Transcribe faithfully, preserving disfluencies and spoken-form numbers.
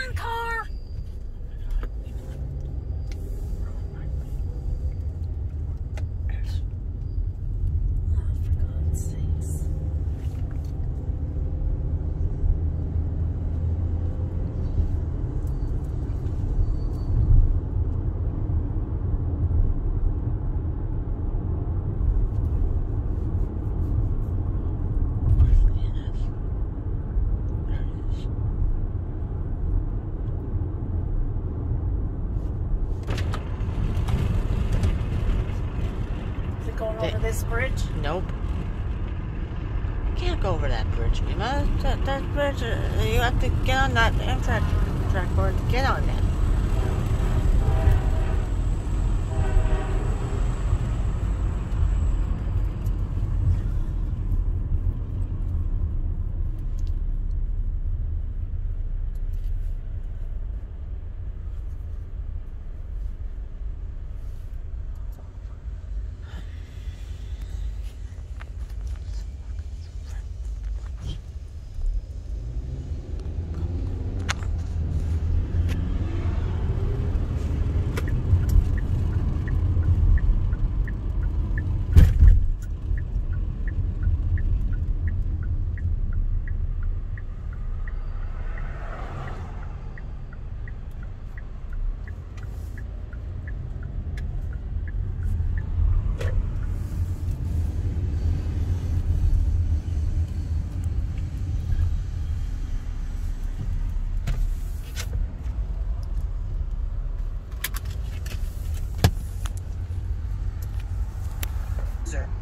on, car! Oh, for God's sakes. Going over this bridge? Nope. You can't go over that bridge, Mima. That, that bridge, uh, you have to get on that Amtrak track board to get on that. Sir.